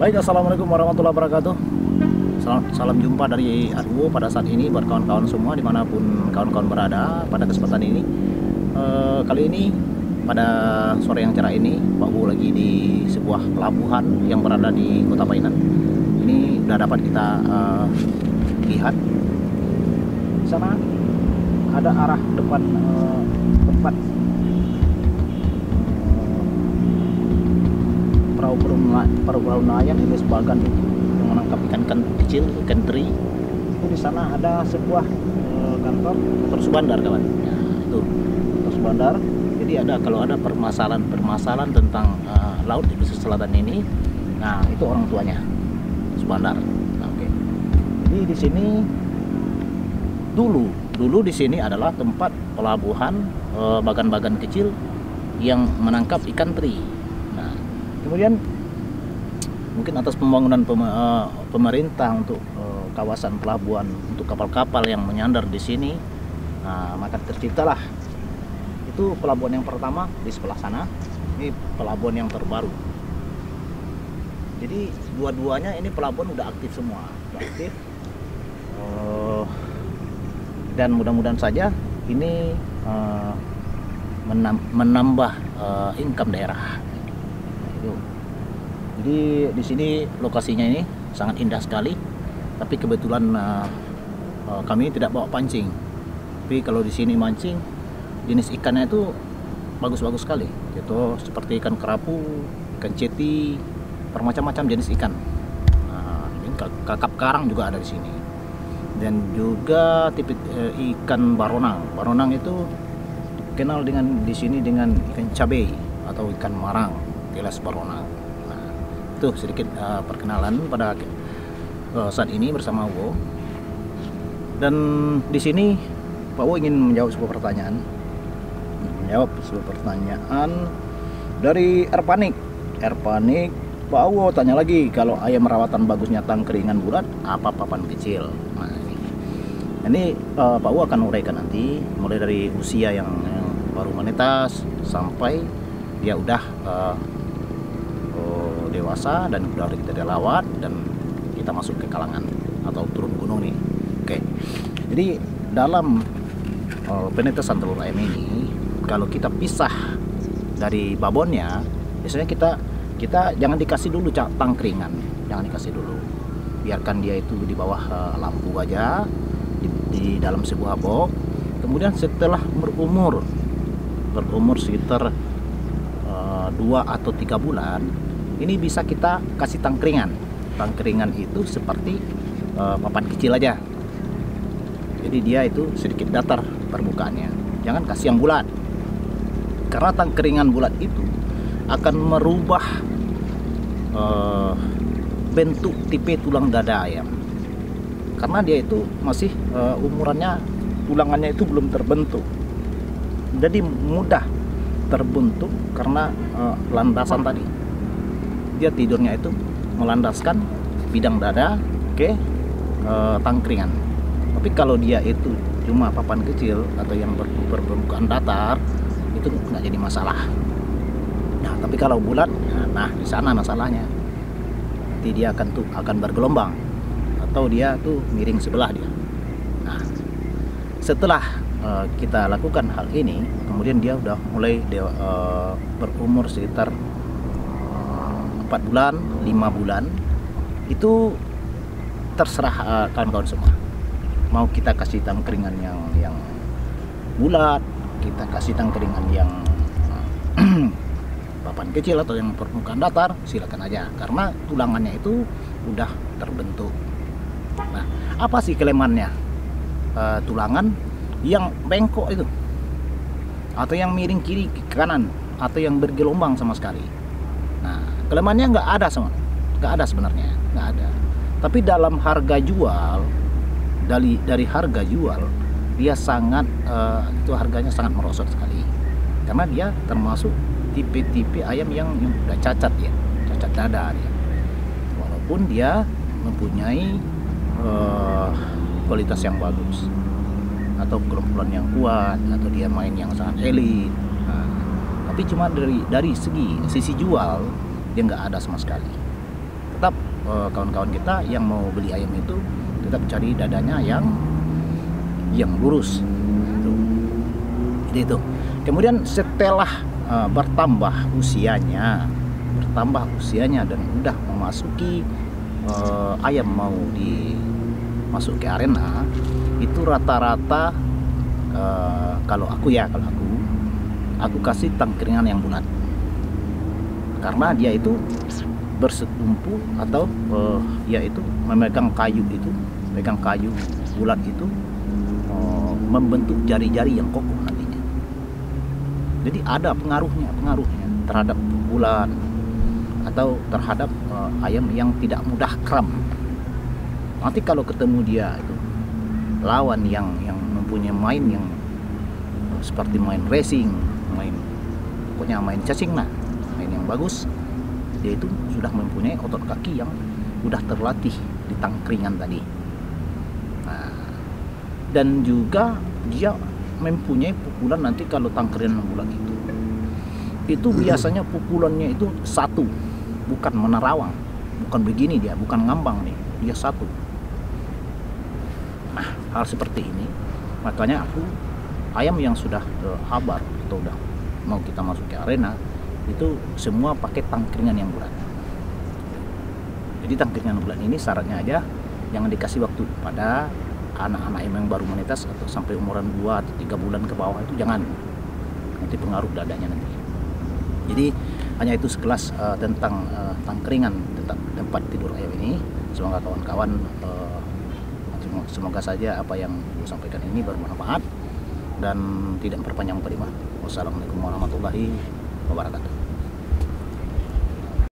Baik, assalamualaikum warahmatullahi wabarakatuh. Salam jumpa dari Arwo pada saat ini buat kawan-kawan semua dimanapun kawan-kawan berada. Pada kesempatan ini, kali ini pada sore yang cerah ini, Pak Bu lagi di sebuah pelabuhan yang berada di Kota Painan. Ini sudah dapat kita lihat. Di sana ada arah depan tempat perahu nelayan ini sebagian itu menangkap ikan kecil, ikan teri. Itu di sana ada sebuah kantor Subandar, kawan. Ya, itu Subandar. Jadi kalau ada permasalahan tentang laut di pesisir selatan ini, nah itu orang tuanya Subandar. Nah, oke. Jadi di sini dulu di sini adalah tempat pelabuhan bagan-bagan kecil yang menangkap ikan teri. Nah, kemudian mungkin atas pembangunan pemerintah untuk kawasan pelabuhan untuk kapal-kapal yang menyandar di sini, nah, maka terciptalah itu pelabuhan yang pertama di sebelah sana. Ini pelabuhan yang terbaru. Jadi dua-duanya ini pelabuhan udah aktif semua, udah aktif. Dan mudah-mudahan saja ini menambah income daerah. Jadi di sini lokasinya ini sangat indah sekali. Tapi kebetulan kami tidak bawa pancing. Tapi kalau di sini mancing, jenis ikannya itu bagus-bagus sekali. Itu seperti ikan kerapu, ikan ceti, bermacam-macam jenis ikan. Kakap karang juga ada di sini. Dan juga tipe ikan baronang. Baronang itu dikenal di sini dengan ikan cabai atau ikan marang, tilas baronang. Itu sedikit perkenalan pada saat ini bersama Wo. Dan di sini Pak Wo ingin menjawab sebuah pertanyaan. Dari Erpanik. Pak Wo tanya lagi, kalau ayam rawatan bagusnya tangkringan bulat apa papan kecil? Nah, ini Pak Wo akan uraikan nanti, mulai dari usia yang baru menetas sampai dia udah dewasa dan udah kita rawat dan kita masuk ke kalangan atau turun gunung nih. Oke. Jadi dalam penetasan telur ayam ini, kalau kita pisah dari babonnya, biasanya kita jangan dikasih dulu tangkringan, jangan dikasih dulu. Biarkan dia itu di bawah lampu aja di dalam sebuah box. Kemudian setelah berumur sekitar 2 atau 3 bulan, ini bisa kita kasih tangkringan. Tangkringan itu seperti papan kecil aja. Jadi dia itu sedikit datar permukaannya. Jangan kasih yang bulat. Karena tangkringan bulat itu akan merubah bentuk tipe tulang dada ayam. Karena dia itu masih umurannya, tulangannya itu belum terbentuk. Jadi mudah terbentuk karena landasan tadi. Dia tidurnya itu melandaskan bidang dada ke tangkringan. Tapi kalau dia itu cuma papan kecil atau yang berpermukaan datar, itu nggak jadi masalah. Nah, tapi kalau bulat, nah di sana masalahnya. Nanti dia akan bergelombang atau dia tuh miring sebelah dia. Nah, setelah kita lakukan hal ini, kemudian dia udah mulai berumur sekitar 4 bulan, 5 bulan, itu terserah kawan-kawan semua. Mau kita kasih tangkringan yang bulat, kita kasih tangkringan yang papan kecil atau yang permukaan datar, silakan aja. Karena tulangannya itu udah terbentuk. Nah, apa sih kelemahannya? Tulangan yang bengkok itu, atau yang miring kiri ke kanan, atau yang bergelombang sama sekali. Nah, kelemahannya nggak ada sebenarnya, nggak ada. Tapi dalam harga jual, dari harga jual, dia sangat itu harganya sangat merosot sekali. Karena dia termasuk tipe-tipe ayam yang udah cacat ya, cacat dada dia. Walaupun dia mempunyai kualitas yang bagus atau gerombolan yang kuat atau dia main yang sangat elit. Nah, tapi cuma dari sisi jual dia nggak ada sama sekali. tetap kawan-kawan kita yang mau beli ayam itu tetap cari dadanya yang lurus. Jadi itu. Kemudian setelah bertambah usianya dan udah memasuki ayam mau masuk ke arena, itu rata-rata kalau aku kasih tangkringan yang bulat, karena dia itu bersetumpu atau yaitu memegang kayu bulat itu membentuk jari-jari yang kokoh nantinya. Jadi ada pengaruhnya terhadap pukulan atau terhadap ayam yang tidak mudah kram. Nanti kalau ketemu dia itu lawan yang mempunyai main yang seperti main racing, pokoknya main cacing lah, main yang bagus, dia itu sudah mempunyai otot kaki yang sudah terlatih di tangkringan tadi. Nah, dan juga dia mempunyai pukulan nanti kalau tangkringan bulat itu biasanya pukulannya itu satu, bukan menerawang, bukan begini dia, bukan ngambang nih, dia satu. Nah, hal seperti ini makanya ayam yang sudah habar atau udah mau kita masuk ke arena itu semua pakai tangkringan yang bulat. Jadi tangkringan bulat ini syaratnya aja jangan dikasih waktu pada anak-anak ayam yang baru menetas atau sampai umuran 2 atau 3 bulan ke bawah, itu jangan, nanti pengaruh dadanya nanti. Jadi hanya itu sekelas tentang tangkringan tempat tidur ayam ini. Semoga kawan-kawan semoga saja apa yang saya sampaikan ini bermanfaat dan tidak memperpanjang kalimat. Wassalamualaikum warahmatullahi wabarakatuh.